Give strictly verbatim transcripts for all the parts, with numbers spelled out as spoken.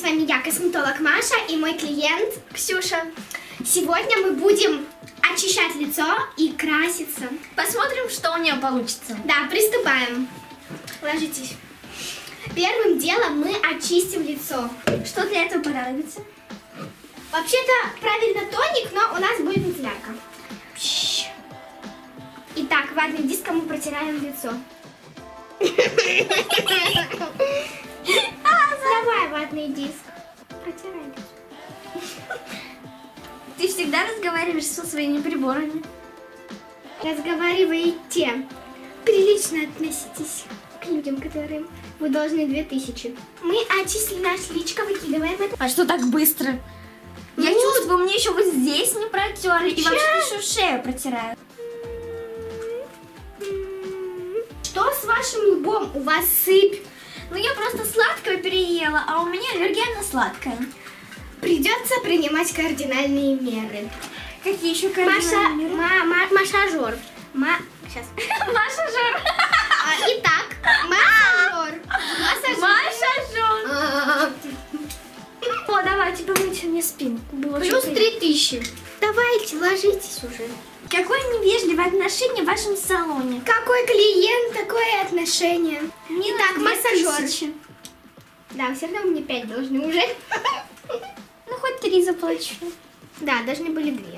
с вами я, косметолог Маша, и мой клиент Ксюша. Сегодня мы будем очищать лицо и краситься. Посмотрим, что у нее получится. Да, приступаем. Ложитесь. Первым делом мы очистим лицо. Что для этого понадобится? Вообще-то правильно тоник, но у нас будет мицеллярка. Итак, ватным диском мы протираем лицо. Давай ватный диск. Протирай лицо. Ты всегда разговариваешь со своими приборами. Разговаривайте. Прилично относитесь к людям, которым вы должны две тысячи. Мы очистили наш личико, выкидываем это. А что так быстро? Я Ну, чувствую, мне еще вот здесь не протерли. И Щас. вообще еще шею протираю. Что с вашим лбом? У вас сыпь. Ну я просто сладкого переела, а у меня аллергия на сладкое. Придется принимать кардинальные меры. Какие еще Маша, кардинальные меры? ма, ма, массажер. Ма, сейчас. Массажер. А, итак, массажер. Массажер. Массажер. О, давайте помыть мне спинку. Было Плюс очень три тысячи. Давайте, ложитесь уже. Какое невежливое отношение в вашем салоне. Какой клиент, такое отношение. Мило, Итак, две массажер. тысячи. Да, все равно мне пять должны уже. Ну, хоть три заплачу. Да, должны были две.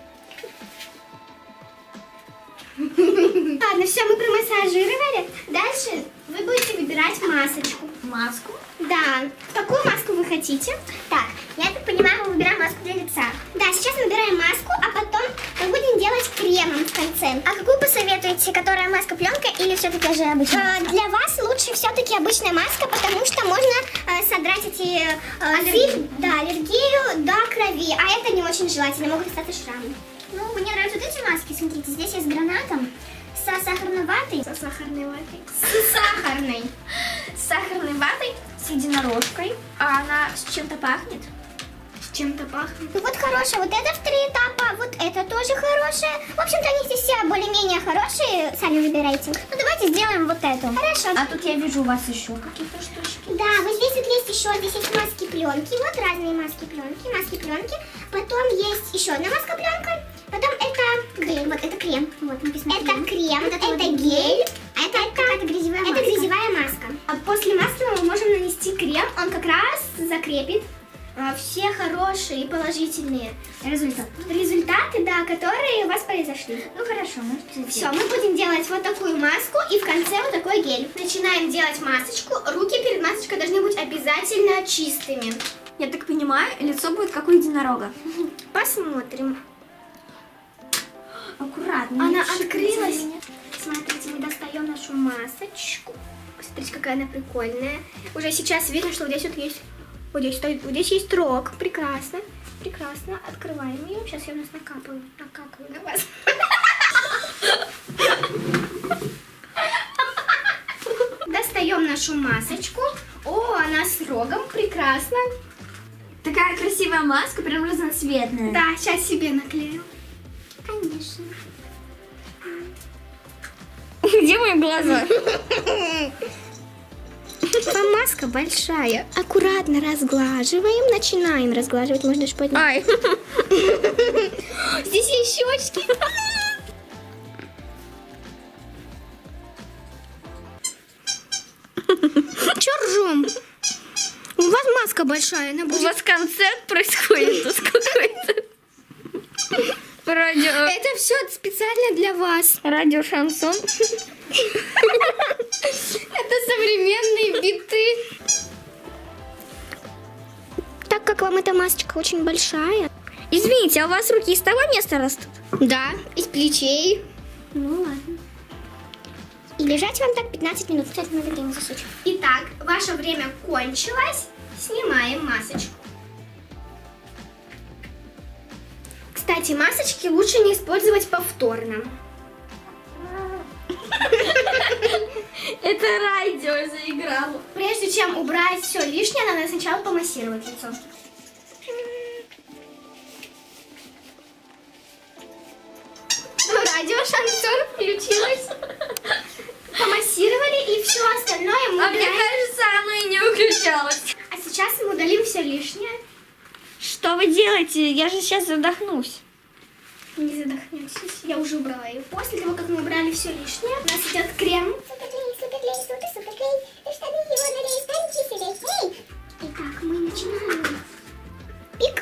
Ладно, все, мы промассажировали. Дальше вы будете выбирать масочку. Маску. Да. Какую маску вы хотите? Так, я так понимаю, мы выбираем маску для лица. Да, сейчас мы выбираем маску, а потом мы будем делать кремом в конце. А какую посоветуете, которая маска-пленка или все-таки же обычная? А, для вас лучше все-таки обычная маска, потому что можно э, содрать эти э, Аллергию. да, аллергию до крови, а это не очень желательно, могут остаться шрамы. Ну, мне нравятся вот эти маски, смотрите, здесь есть с гранатом, со сахарной ватой. Со сахарной ватой. С сахарной. С сахарной ватой, с единорожкой. А она с чем-то пахнет? С чем-то пахнет. Ну вот хорошая, вот это в три этапа, вот это тоже хорошая. В общем-то, они здесь все более-менее хорошие, сами выбирайте. Ну, давайте сделаем вот эту. Хорошо. А тут я вижу у вас еще какие-то штучки. Да, вот здесь вот есть еще, здесь есть маски-пленки, вот разные маски-пленки, маски-пленки. Потом есть еще одна маска-пленка. Потом это гель, вот это крем. Вот написано Это крем, Вот это, вот гель, Это, это какая-то грязевая это маска. грязевая маска. А после маски мы можем нанести крем, он как раз закрепит а, все хорошие и положительные Результат. результаты, да, которые у вас произошли. Ну хорошо, можете Все, мы будем делать вот такую маску и в конце вот такой гель. Начинаем делать масочку. Руки перед масочкой должны быть обязательно чистыми. Я так понимаю, лицо будет как у единорога. Посмотрим. Аккуратно. Она не шибко открылась. сильно. Смотрите, мы достаем нашу масочку. Смотрите, какая она прикольная. Уже сейчас видно, что вот здесь вот есть, вот здесь, вот здесь есть рог. Прекрасно, прекрасно. Открываем ее. Сейчас я у нас накапаю, накапаю на вас. Достаем нашу масочку. О, она с рогом, прекрасно. Такая красивая маска, прям разноцветная. Да, сейчас себе наклею. Конечно. Где мои глаза? Маска большая. Аккуратно разглаживаем. Начинаем разглаживать. Можно даже поднять. Ай. Здесь есть щечки. Че ржем? У вас маска большая, она У будет... вас концерт происходит тут какой-то. Радио. Это все специально для вас. Радио шансон. Это современные биты. Так как вам эта масочка очень большая. Извините, а у вас руки из того места растут? Да, из плечей. Ну ладно. И лежать вам так пятнадцать минут. Кстати, надо время засечь. Итак, ваше время кончилось. Снимаем масочку. Кстати, масочки лучше не использовать повторно. Это радио заиграло. Прежде чем убрать все лишнее, надо сначала помассировать лицо. Радио шансон включилось. Помассировали, и все остальное мы А мне удаляем. кажется, оно и не выключалось. А сейчас мы удаляем удалим все лишнее. Что вы делаете? Я же сейчас задохнусь. Не задохнетесь. Я уже убрала ее. После того, как мы убрали все лишнее, у нас идет крем. Суперклей, суперклей, супер, суперклей. Ты штаны его налей, станьте себе. Эй! Итак, мы начинаем. Пик.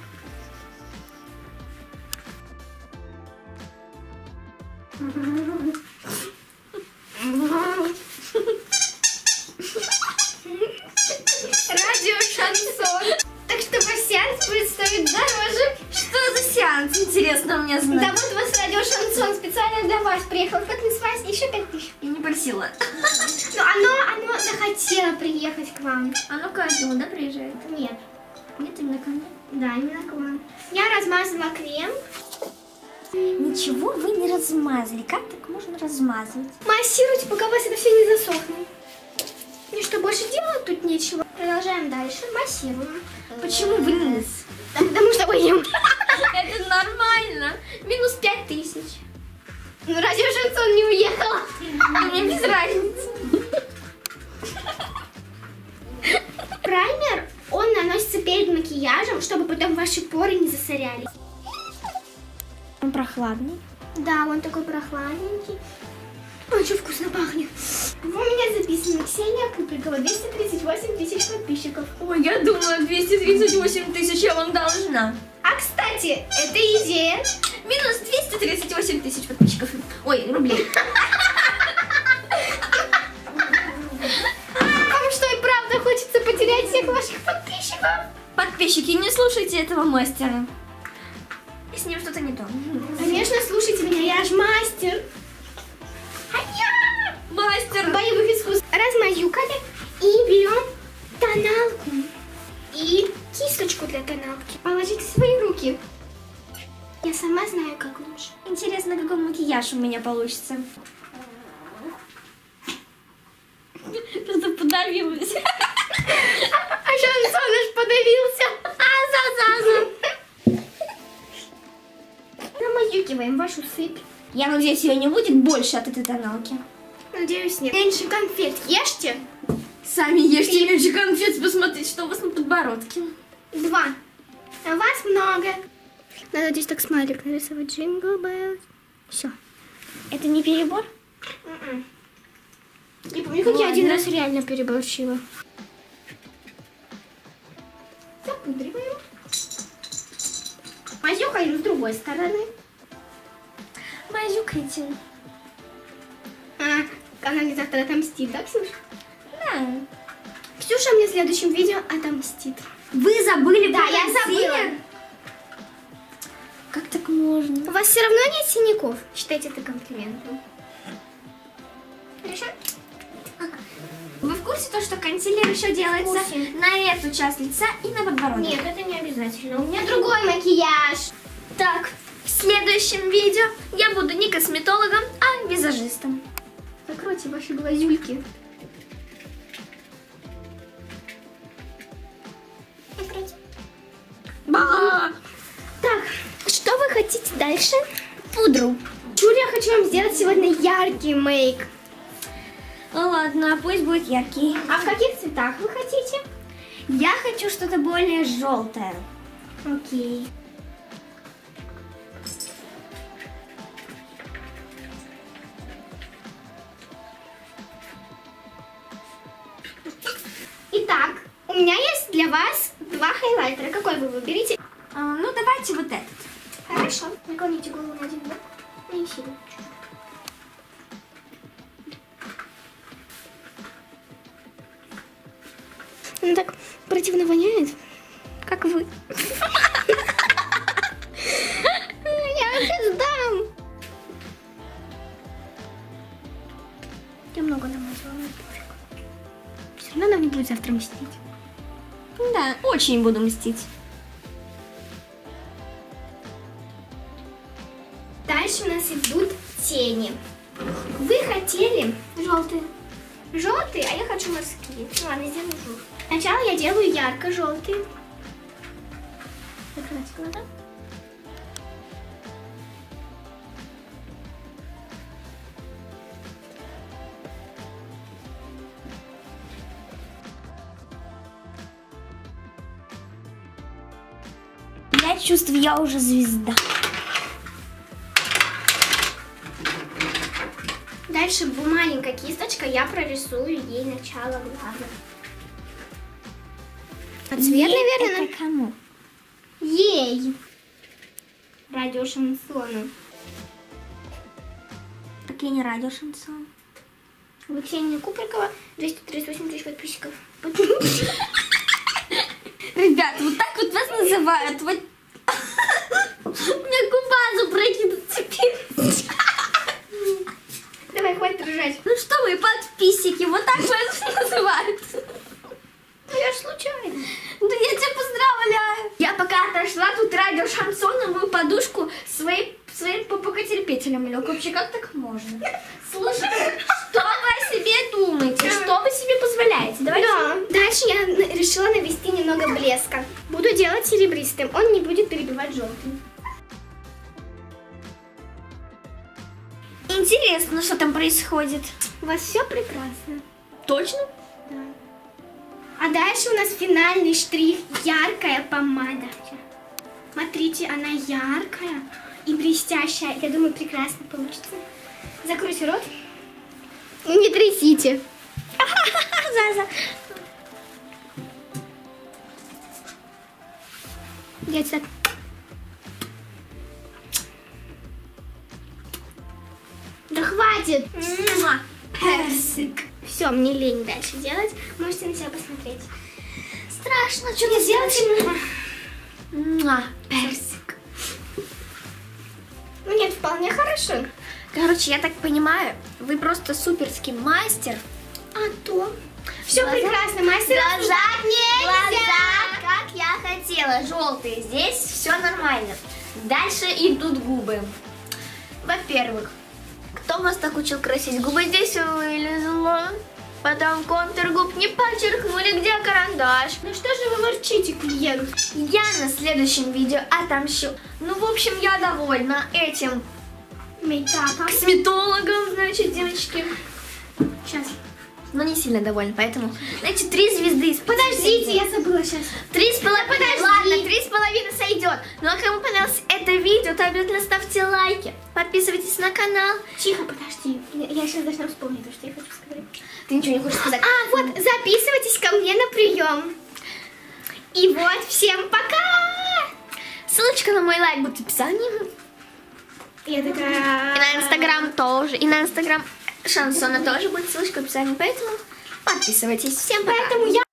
Радио шансон. Так что ваш сеанс будет стоить дороже. Что за сеанс? Интересно мне знать. Да вот у вас радио шансон специально для вас приехал. Как называется? Еще пять тысяч. Я не просила. Ну, оно, оно захотело приехать к вам. Оно каждому, да, приезжает? Нет. Нет, именно ко мне. Да, именно к вам. Я размазала крем. Ничего вы не размазали. Как так можно размазывать? Массируйте, пока у вас это все не засохнет. И что, больше делать тут нечего. Продолжаем дальше. Массируем. Почему вниз? Да, потому что боим. Это нормально. Минус пять тысяч. Ну, радио шансон не уехала. Мне без разницы. Праймер, он наносится перед макияжем, чтобы потом ваши поры не засорялись. Он прохладный. Да, он такой прохладненький. Ой, что вкусно пахнет. У меня записано Ксения Куприкова, двести тридцать восемь тысяч подписчиков. Ой, я думаю, двести тридцать восемь тысяч я вам должна. А, кстати, это идея. Минус двести тридцать восемь тысяч подписчиков. Ой, рублей. Вам что, и правда хочется потерять всех ваших подписчиков? Подписчики, не слушайте этого мастера. И с ним что-то не то. Конечно, слушайте меня, я ж мастер. А-я! Мастер. Боевых искусств. Размазюкали и берем тоналку и кисточку для тоналки. Положите в свои руки. Я сама знаю, как лучше. Интересно, какой макияж у меня получится. Просто подавилась. А шансон аж подавился. А-за-за-за. Намазюкиваем вашу сыпь. Я надеюсь, ее не будет больше от этой тоналки. Надеюсь, нет. Меньше конфет ешьте. Сами ешьте меньше конфет, посмотрите, что у вас на подбородке. Два. А у вас много. Надо здесь так смайлик нарисовать. Джингл Белл. Все. Это не перебор? Не помню, как я один раз реально переборщила. Запудриваем. Мазюкаем с другой стороны. Мазюкайте. А, она мне завтра отомстит, да, Ксюша? Да. Ксюша мне в следующем видео отомстит. Вы забыли? Да, я забыла. Как так можно? У вас все равно нет синяков? Считайте это комплиментом. Хорошо? Вы в курсе то, что консилер еще делается курсе. на эту часть лица и на подбородок? Нет, это не обязательно. У меня другой макияж. Так, в следующем видео я буду не косметологом, а визажистом. Закройте ваши глазюльки. Откройте. Ба! Так, что вы хотите дальше? Пудру. Чур, я хочу вам сделать сегодня яркий мейк. Ну ладно, пусть будет яркий. А в каких цветах вы хотите? Я хочу что-то более желтое. Окей. Итак, у меня есть для вас два хайлайтера. Какой вы выберете? А, ну, давайте вот этот. Хорошо. Наклоните голову на один бок. Не сильно. Он так противно воняет, как вы. Я сейчас сдам. Я много намазала на пофиг. Все равно нам не будет завтра мстить. Да, очень буду мстить. Дальше у нас идут тени. Вы хотели желтые? Желтые, а я хочу морские. Ну ладно, сделаю желтые. Сначала я делаю ярко-желтые. Закрывайте глаза. пять чувств, я уже звезда. Дальше маленькая кисточка, я прорисую ей начало глаза. А цвет, наверное, Это кому? ей. Радио Шансона. Так я не радио шансон. Вы Ксения Куприкова, двести тридцать восемь тысяч подписчиков. Ребят, вот так вот вас называют. Вот. У меня губа запрокинута теперь. Давай, хватит ржать. Ну что вы, подписчики, вот так вас называют. Ну я ж случайно. Да я тебя поздравляю. Я пока отошла, тут радио шансоновую подушку своей, своим попокотерпетелем лег. Вообще, как так можно? Слушайте, что вы о себе думаете? Что вы себе позволяете? Давайте. Да. Дальше я на- решила навести немного блеска. Буду делать серебристым, он не будет перебивать желтым. Интересно, что там происходит. У вас все прекрасно. Точно? Да. А дальше у нас финальный штрих, яркая помада. Смотрите, она яркая и блестящая. Я думаю, прекрасно получится. Закройте рот. Не трясите. Заза. Я тебя... Да хватит. Муа. Персик. Все, мне лень дальше делать. Можете на себя посмотреть. Страшно, что Не ты сделайте. Муа. Персик. Ну нет, вполне хорошо. Короче, я так понимаю, вы просто суперский мастер. А то. Все Глаза? прекрасно, мастер. Глаза, нельзя. глаза, как я хотела, желтые. Здесь все нормально. Дальше идут губы. Во-первых, кто вас так учил красить губы? Здесь вылезло. Потом контур губ не подчеркнули, где карандаш. Ну что же вы ворчите, клиент? Я на следующем видео отомщу. Ну, в общем, я довольна этим Мейкапом. косметологом, значит, девочки. Сейчас. Но не сильно довольна, поэтому, знаете, три звезды. из пяти. Подождите, я забыла сейчас. Три с половиной. подожди. Ладно, три с половиной сойдет. Ну а кому понравилось это видео, то обязательно ставьте лайки. Подписывайтесь на канал. Тихо, подожди. Я, я сейчас должна вспомнить то, что я хочу сказать. Ты ничего не хочешь сказать? А, вот, записывайтесь ко мне на прием. И вот, всем пока! Ссылочка на мой лайк будет в описании. Я такая... И на инстаграм тоже. И на инстаграм Шансона тоже будет ссылочка в описании. Поэтому подписывайтесь. Всем пока. Поэтому я...